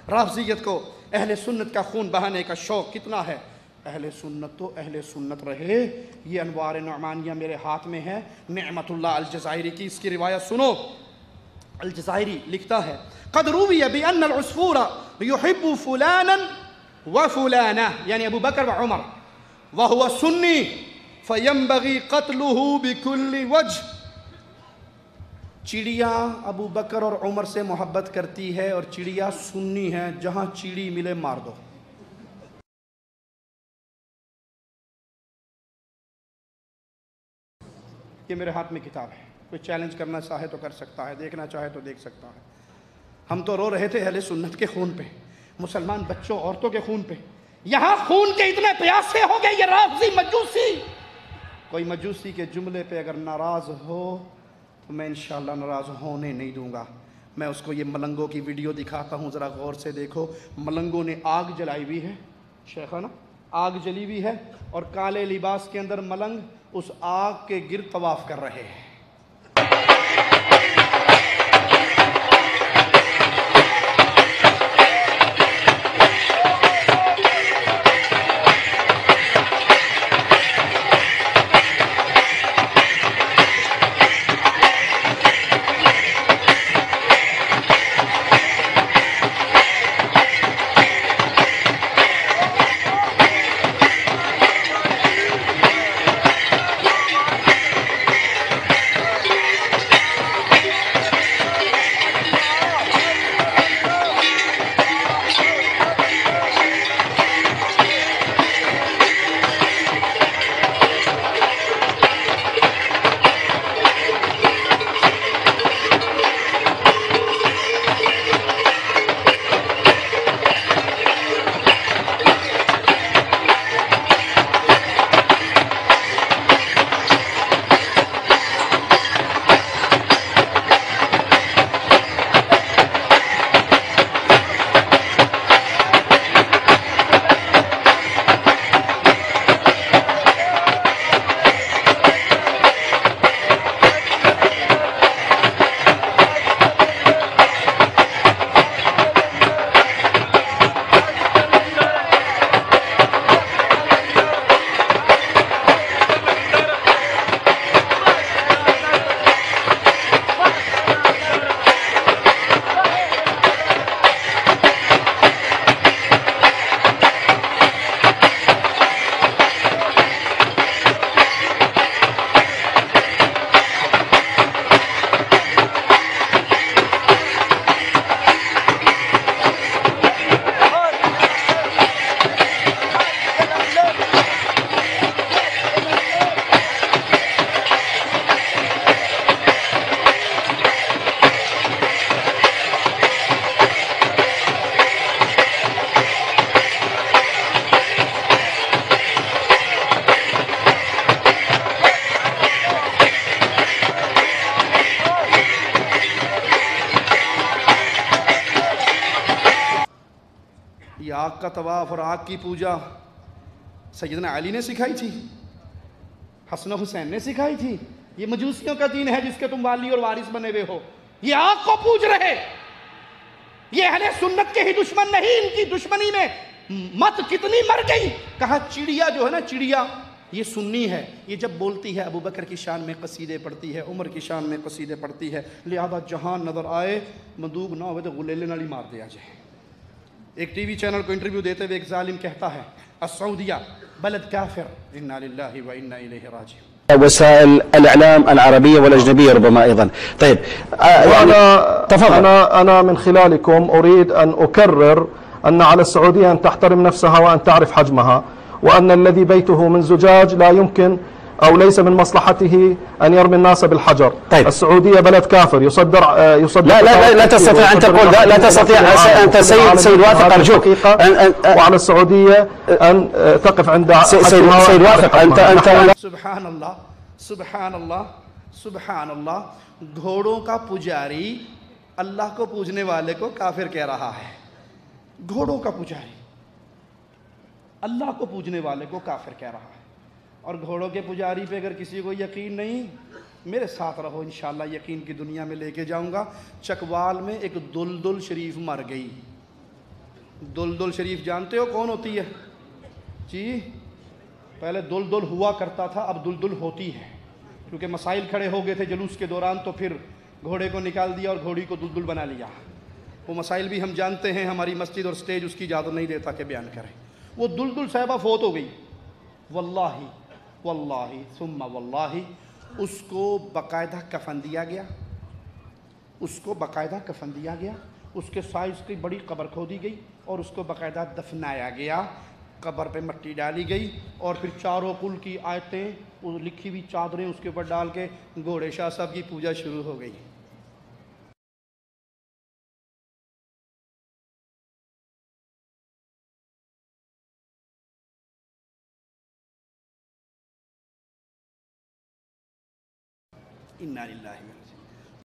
राफ़ज़ियत को अहले सुन्नत का खून बहाने का शौक़ कितना है। अहले सुन्नत तो अहले सुन्नत रहे। ये अनवार नुमानिया मेरे हाथ में है, नेमतुल्लाह अल-जज़ायरी की, इसकी रिवायत सुनो। अल-जज़ायरी लिखता है, क़द रुविया बिअन्न अल-उसफ़ूर युहिब्बु फ़ुलानन व फ़ुलाना, यानी अबू बकर व उमर, व हुवा सुन्नी फ़यंबग़ी क़त्लुहु बिकुल्लि वजह। चिड़िया अबू बकर और उमर से मोहब्बत करती है और चिड़िया सुन्नी है, जहाँ चिड़ी मिले मार दो। ये मेरे हाथ में किताब है, कोई चैलेंज करना चाहे तो कर सकता है, देखना चाहे तो देख सकता है। हम तो रो रहे थे अहले सुन्नत के खून पे, मुसलमान बच्चों औरतों के खून पे। यहाँ खून के इतने प्यासे हो गए ये राफ़ज़ी मजूसी। कोई मजूसी के जुमले पे अगर नाराज़ हो तो मैं इंशाअल्लाह नाराज़ होने नहीं दूंगा। मैं उसको ये मलंगों की वीडियो दिखाता हूँ, ज़रा गौर से देखो। मलंगों ने आग जलाई हुई है, शेखाना आग जली हुई है, और काले लिबास के अंदर मलंग उस आग के गिर्द तवाफ़ कर रहे हैं। आग का तवाफ़ और आग की पूजा सैयदना अली ने सिखाई थी, हसन हुसैन ने सिखाई थी। ये मजूसियों का दीन है जिसके तुम वाली और वारिस बने हुए हो। ये आग को पूज रहे, ये अहले सुन्नत के ही दुश्मन नहीं, इनकी दुश्मनी में मत कितनी मर गई। कहा चिड़िया जो है ना, चिड़िया ये सुन्नी है, ये जब बोलती है अबू बकर की शान में कसीदे पढ़ती है, उमर की शान में कसीदे पढ़ती है, लिहाजा जहां नजर आए बंदूक ना हो तो गुलेले नाली मार दिया जाए। एक टीवी चैनल को इंटरव्यू देते हुए एक जालिम कहता है, अस्सऊदिया बलद काफिर, इन्ना लिल्लाहि व इन्ना इलैहि राजिऊन। وسائل الإعلام العربية والأجنبية ربما أيضا. طيب تفضل. أنا من خلالكم أريد أن أكرر أن على السعودية أن تحترم نفسها وأن تعرف حجمها، وأن الذي بيته من زجاج لا يمكن أو ليس من مصلحته أن يرمي الناس بالحجر. طيب. السعودية بلد كافر يصدر لا تستطيع أن تقول ذا، لا تستطيع أنت سيد واثق أرجوك وعلى السعودية أن تقف عند سيد واثق أنت सुभान अल्लाह सुभान अल्लाह सुभान अल्लाह। घोड़ों का पुजारी अल्लाह को पूजने वाले को काफिर कह रहा है। घोड़ों का पुजारी अल्लाह को पूजने वाले को काफिर कह रहा है। और घोड़ों के पुजारी पे अगर किसी को यकीन नहीं, मेरे साथ रहो, इंशाअल्लाह यकीन की दुनिया में लेके जाऊंगा। चकवाल में एक दुलदुल शरीफ मर गई, दुलदुल शरीफ जानते हो कौन होती है जी? पहले दुलदुल हुआ करता था, अब दुलदुल होती है, क्योंकि मसाइल खड़े हो गए थे जुलूस के दौरान, तो फिर घोड़े को निकाल दिया और घोड़ी को दुलदुल बना लिया। वो मसाइल भी हम जानते हैं, हमारी मस्जिद और स्टेज उसकी इजाज़त नहीं देता कि बयान करें। वो दुलदुल साहिबा फोत हो गई, वल्लाही वल्लाही सुम्मा वल्लाही, उसको बाकायदा कफन दिया गया, उसको बाकायदा कफन दिया गया, उसके साइज़ की बड़ी कब्र खोदी गई और उसको बाकायदा दफनाया गया, कब्र पे मट्टी डाली गई और फिर चारों कुल की आयतें, वो लिखी हुई चादरें उसके ऊपर डाल के घोड़े शाह साहब की पूजा शुरू हो गई। इन्ना लिल्लाहि व इन्ना